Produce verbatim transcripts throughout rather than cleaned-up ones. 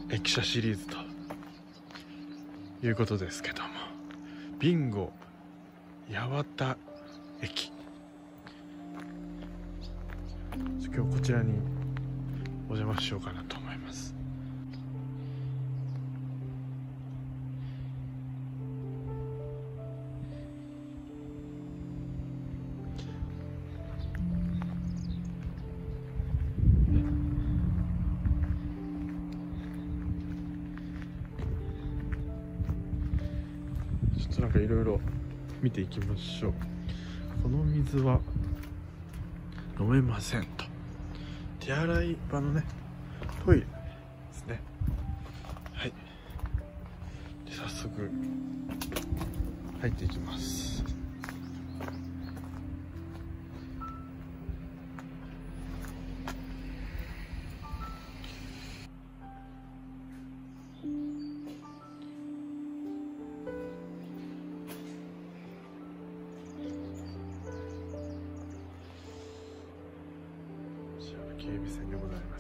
駅舎シリーズということですけども、ビンゴ八幡駅、今日こちらにお邪魔しようかなと思います。ちょっとなんかいろいろ見ていきましょう。この水は飲めませんと。手洗い場のね、トイレですね。はい。で、早速入っていきます。警備線でございます。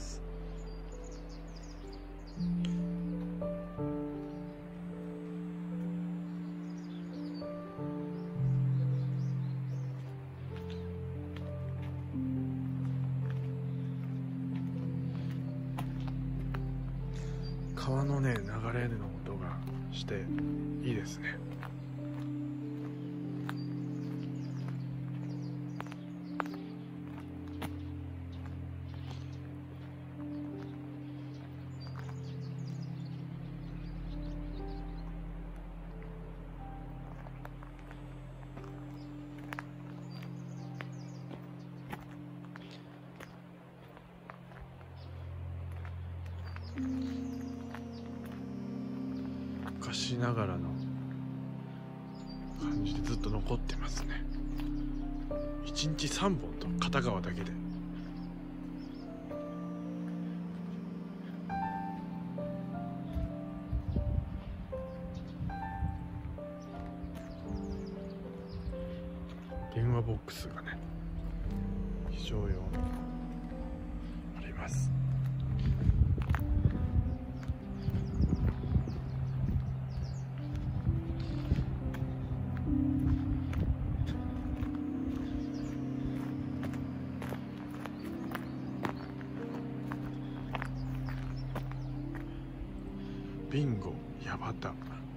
川のね、流れの音がしていいですね。昔ながらの感じでずっと残ってますね。いちにちさんぼんと片側だけで。電話ボックスがね、非常用にあります。ビンゴ八幡。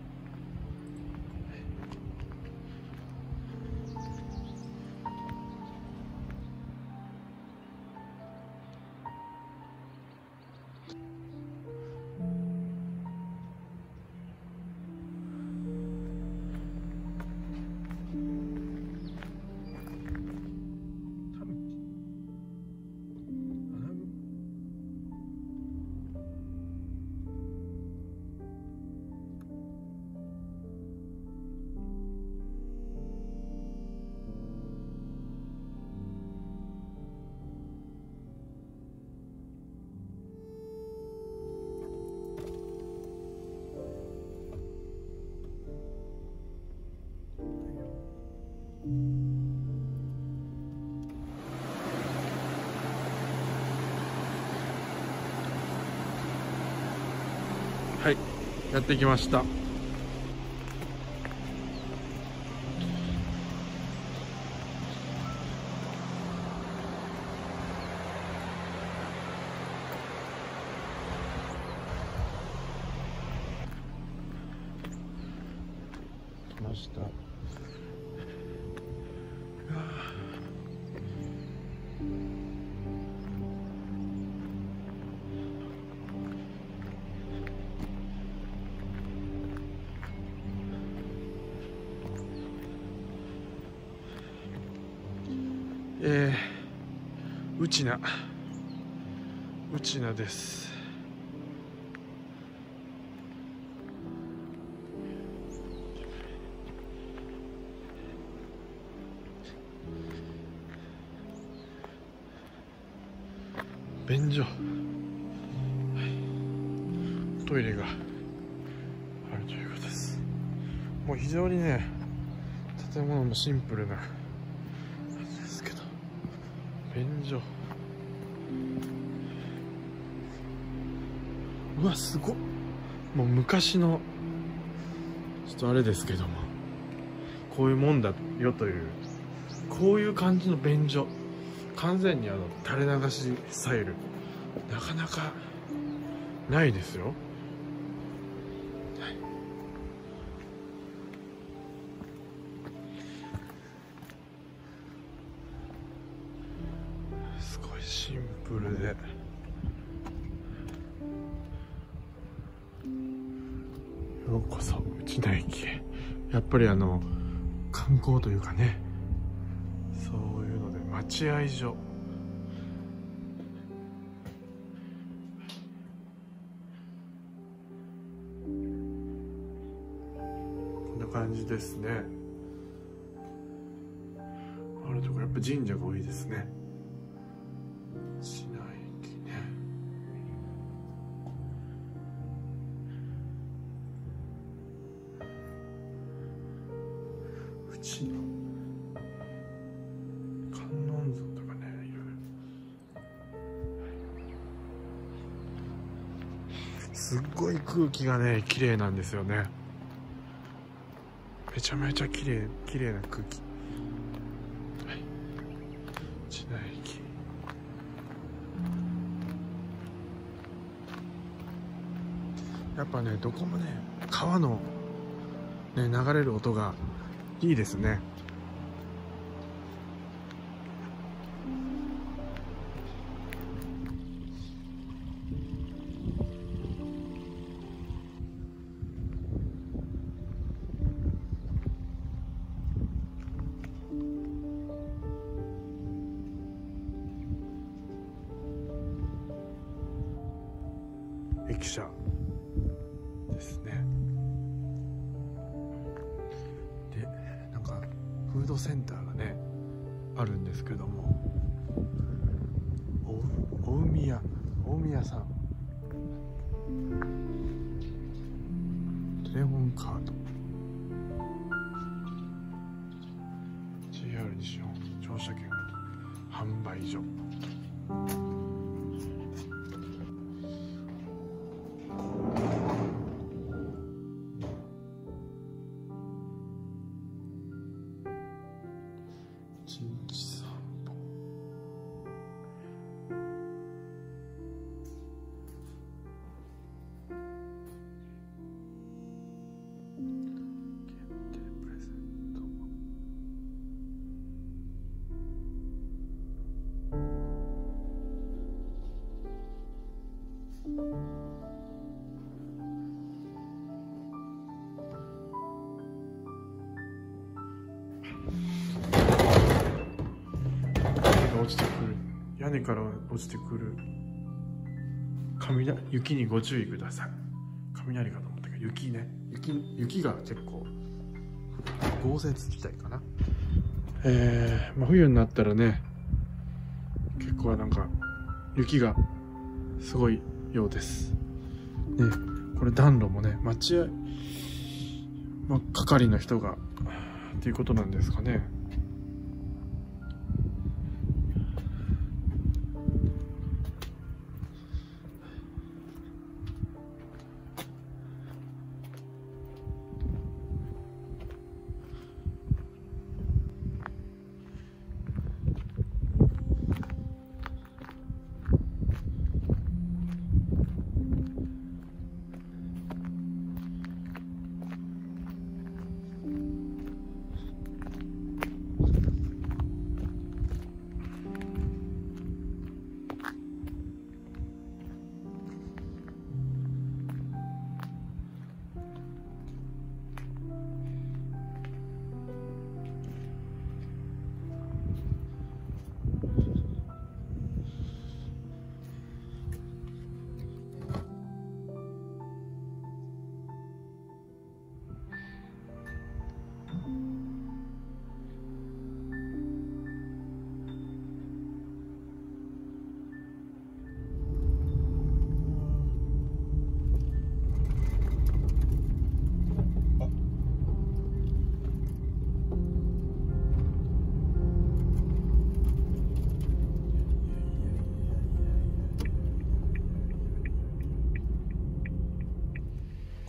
はい、やってきました。来ました。えー、うちなうちなです。便所、はい、トイレがあるということです。もう非常にね、建物もシンプルな感じですけど、便所、 うわすごっ。もう昔のちょっとあれですけども、こういうもんだよという、こういう感じの便所、完全にあの垂れ流しスタイル、なかなかないですよ。すごいシンプルで、ようこそ内名駅へ。やっぱりあの観光というかね、そういうので待合所、こんな感じですね。あるとこやっぱ神社が多いですね。内名駅ね。うちの観音像とかね、いろいろすっごい空気がね綺麗なんですよね。めちゃめちゃ綺麗綺麗な空気。はい、内名駅。やっぱねどこもね川のね流れる音がいいですね。駅舎ですね。で、なんかフードセンターがねあるんですけども、おお海屋お海屋さん、テレホンカード、 ジェイアール 西日本乗車券販売所。一日散歩。限定プレゼント。落ちてくる、屋根から落ちてくる雷、雪にご注意ください。雷かと思ったけど雪ね、雪雪が結構豪雪地帯かな。えー、真冬になったらね結構なんか雪がすごいようですね。これ暖炉もね待合、まあ、係の人がっていうことなんですかね。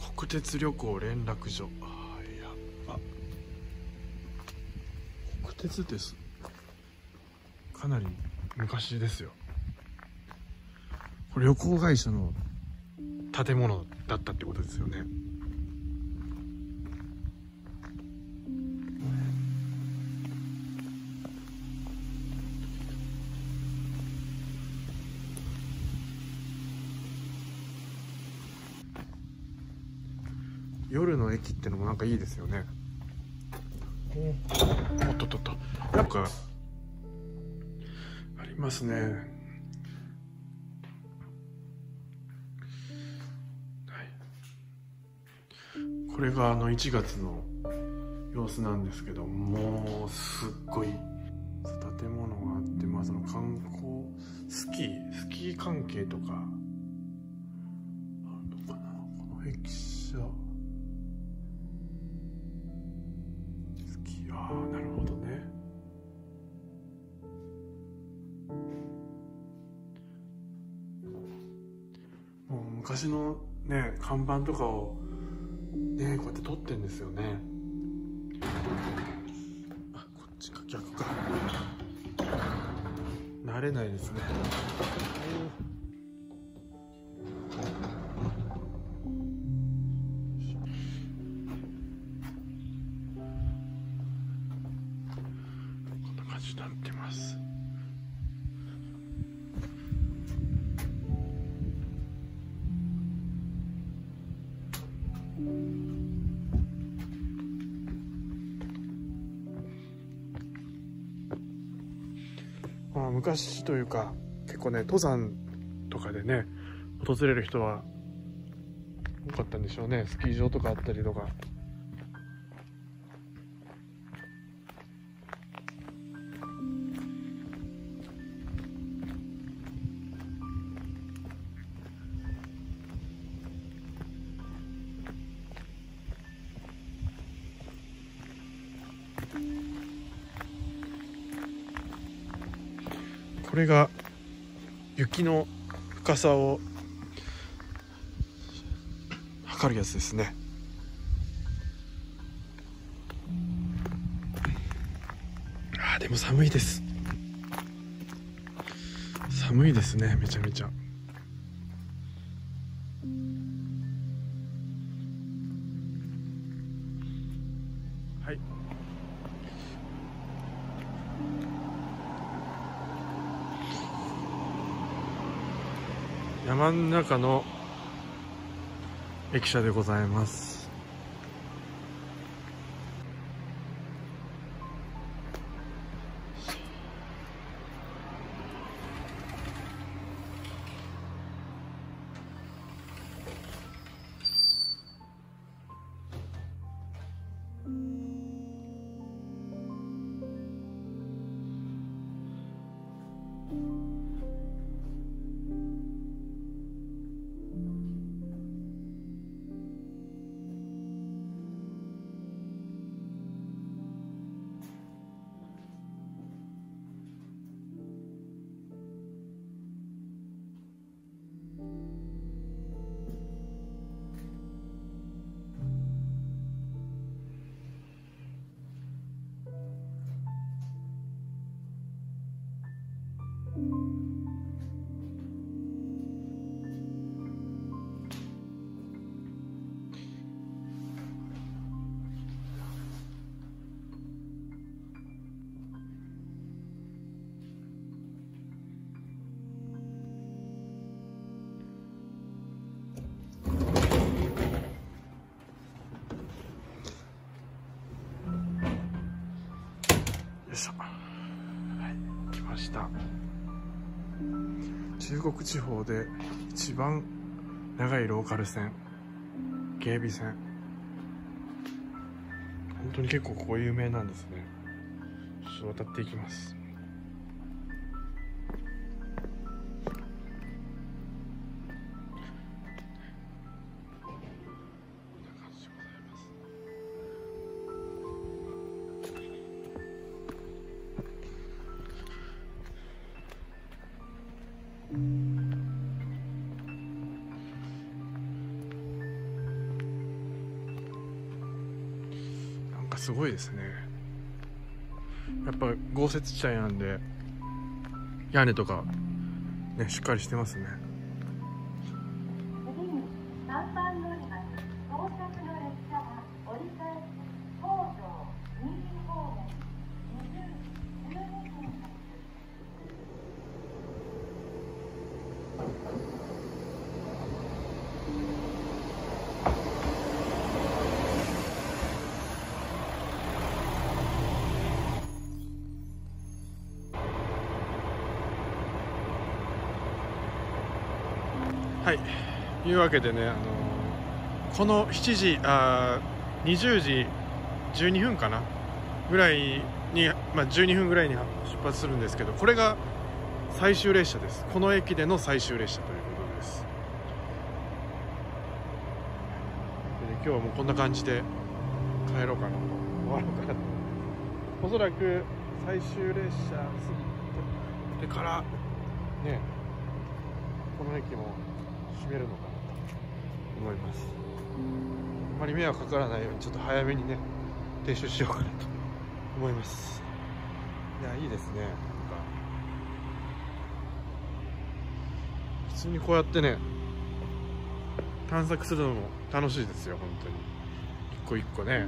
国鉄旅行連絡所。あー、やっぱ国鉄です。かなり昔ですよ。これ旅行会社の建物だったってことですよね。夜の駅ってのもなんかいいですよね。おっとっとっと、なんかありますね。はい、これがあのいちがつの様子なんですけど、もうすっごい建物があって、まあその観光スキースキー関係とかあるのかな。この駅舎スキー、ああなるほどね。もう昔のね看板とかをねこうやって撮ってんですよね。あ、こっちか、逆か。慣れないですね。こんな感じになってます。まあ、昔というか結構ね登山とかでね訪れる人は多かったんでしょうね。スキー場とかあったりとか。これが雪の深さを測るやつですね。あー、でも寒いです。寒いですね、めちゃめちゃ。はい、山の中の駅舎でございます。よいしょ、はい、来ました。中国地方で一番長いローカル線、芸備線。本当に結構ここ有名なんですね。ちょっと渡っていきます。 かすごいですね。やっぱ豪雪地帯なんで屋根とかねしっかりしてますね。 次にさんばん乗り場に到着の列車は折り返し東上新見方面にじゅうじじゅうにふん発。 はい、いうわけでね、あのー、このしちじあにじゅうじじゅうにふんかなぐらいに、まあ、じゅうにふんぐらいに出発するんですけど、これが最終列車です。この駅での最終列車ということです。で今日はもうこんな感じで帰ろうかなと終わろうかなと。おそらく最終列車過ぎてからね、この駅も閉めるのかなと思います。あまり迷惑かからないようにちょっと早めにね停止しようかなと思います。いや、いいですね。なんか普通にこうやってね探索するのも楽しいですよ、本当に一個一個ね。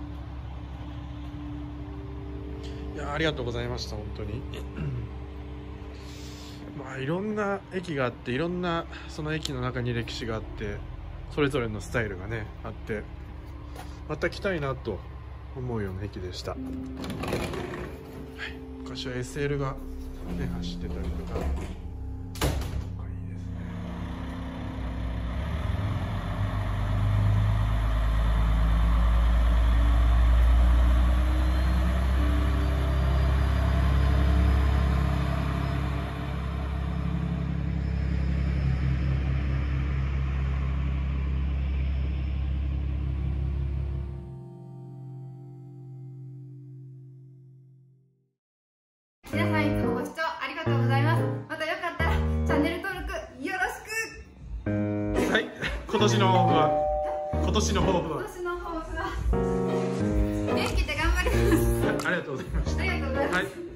いや、ありがとうございました、本当に。まあいろんな駅があって、いろんなその駅の中に歴史があって、それぞれのスタイルがねあって、また来たいなと思うような駅でした。はい、昔は エスエル がね走ってたりとか、いいですね。 皆さんいつもご視聴ありがとうございます。またよかったらチャンネル登録よろしく。 はい、今年の抱負は今年の抱負は今年の抱負は元気で頑張ります。 ありがとうございました。 ありがとうございます。 はい。